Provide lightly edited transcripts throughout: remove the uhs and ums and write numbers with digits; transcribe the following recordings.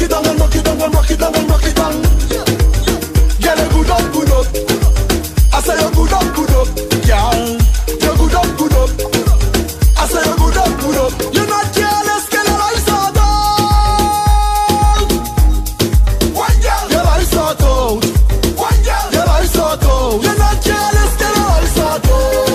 it down and rock it down and rock it down and rock it down. Girl, you good up, good up. I say you good up, good up. Girl, you good up, good up. I say you good up, good up. You're not careless, girl, your life's out. One girl, your life's out. One girl, your life's out. You're not careless, girl, your life's out.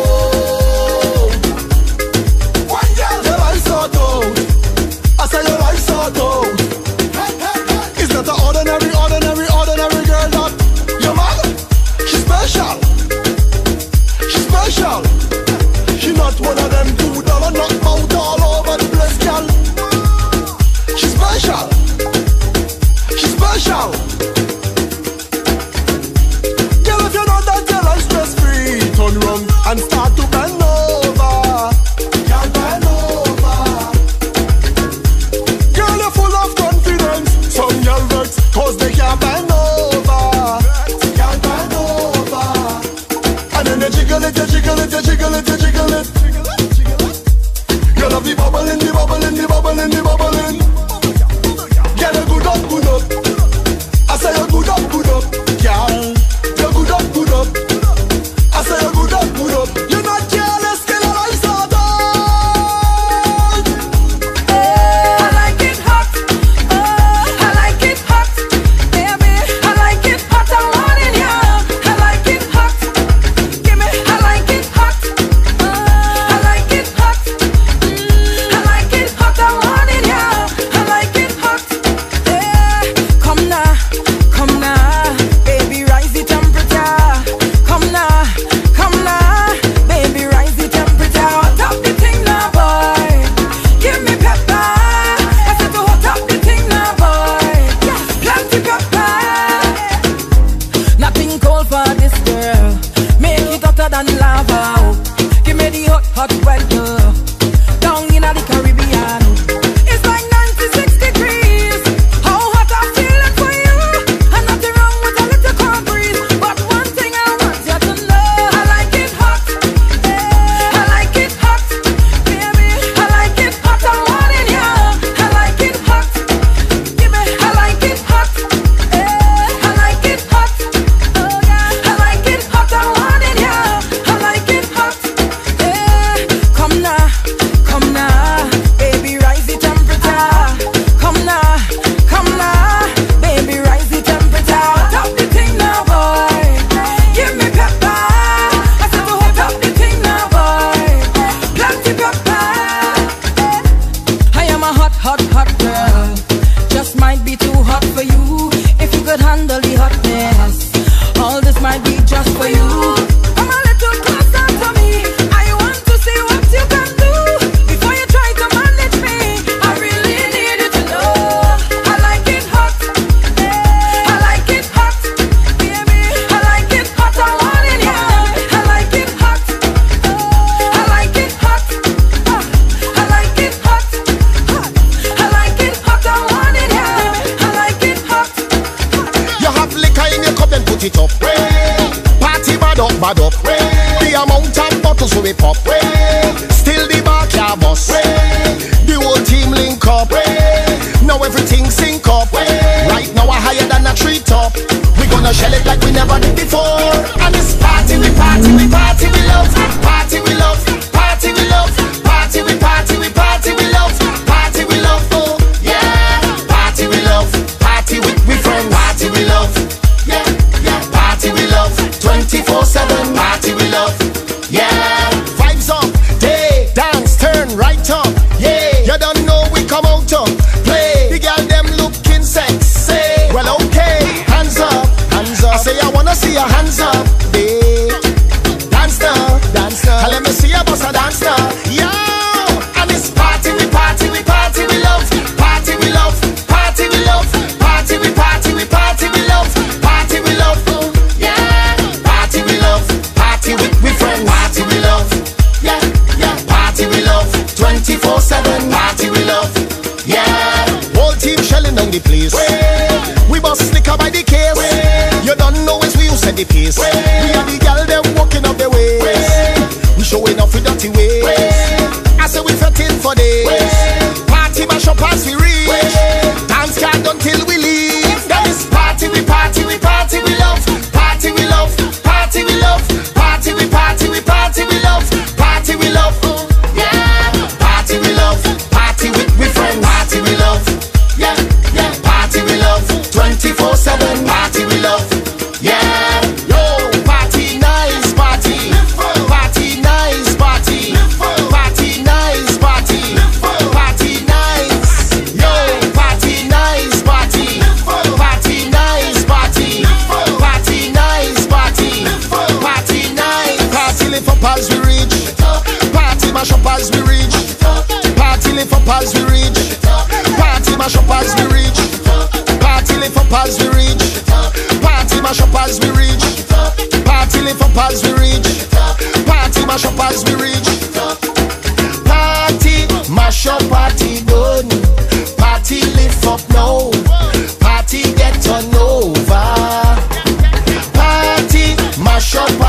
One girl, your life's out. I say your life's out. It's not an ordinary girl that you're mad. She's special. She's special. She not one of them $2 knock out all over the place, girl. She's special. She's special. Girl, if you know that your life's stress free, turn round and start to bend over. Girl, bend over. Girl, you're full of confidence. Some girl vex cause they can't bend over. Girl, bend over. And then you jiggle it, you jiggle it, you jiggle it, you jiggle it. You love the bubbling, the bubbling, the bubbling, the bubbling. Girl, you good up, good up. I say you good up, good up. Girl, you good up, good up. I say you good up, good up. You're not careless, girl, your life's out. I like it hot. I like it hot, baby. I like it hot. I want it, yeah. I like it hot. Give me. I like it hot. I like it hot. I like it hot. I want it, yeah. I like it hot. Yeah. Come now, baby, rise the temperature. Come now, baby, rise the temperature. Hot up the thing now, boy. Give me pepper. I said to hot up the thing now, boy. Plenty pepper. Nothing cold for this girl. Make it hotter than lava. Give me the hot weather. Down in the Caribbean. It's like 96 degrees. How hot I feel it for you. And nothing wrong with a little cold breeze. But one thing I want you to know. I like it hot. I like it hot. Baby, I like it hot. I want it, yeah. I like it hot. Give me. I like it hot. I like it hot. Oh yeah. I like it hot. I want it, yeah. I like it hot. Come now, baby, rise the temperature. Come now, baby, rise the temperature. Hot up the thing now, boy. Give me pepper. I said to hot up the thing now, boy. Plenty pepper. I am a hot girl. Just might be too hot for you. If you could handle the hotness, all this might be just for you. Come a little closer to me. I want to see what you can do before you try to manage me. I really need you to know. I like it hot. I like it hot. Baby, I like it hot. I want it, yeah. I like it hot. I like it hot. I like it hot. I like it hot. I want it, yeah. I like it hot. You have liquor in your cup and put it up. Party bad up. The amount of bottles we pop. Still the bar can't bust. The whole team link up. Now everything sync up. Right now we're higher than a treetop. We gonna shell it like we never did before. And this party we party we party we love. Party we love. Party we love. Party we party we party we love. Party we love. Oh yeah. Party we love. Party with we friends. Party we love. Yeah. Party we love. 24/7. Party we love. Yeah. Vibes up. Day dance turn right up. Yeah. You don't know we come out to play. The girl them looking sexy. Well okay. Hands up. I say I wanna see your hands up. Hey. Dance now. And let me see your boss a dance now. Yo. And it's party we party we party we love. Party we love. Party we love. Party we party we party we love. Party we love. Yeah. Party we love. Party with we friends. Party we love. Yeah. Party we love. 24/7. Party we love. Yeah. Whole team shelling on the place. We bust slicker by the case. You don't know it's we who set the pace. We are the gal them walking up the way. We showing off with dirty ways. I say we fetting for days. Party mash up as we reach. Dance can't done till as we reach. Party mash up as we reach. Party lift up as we reach. Party mash up as we reach. Party lift up as we reach. Party mash up as we reach. Party lift up as we reach. Party mash up as we reach. Party mash up, party done. Party lift up now. Party get on over. Party mash up.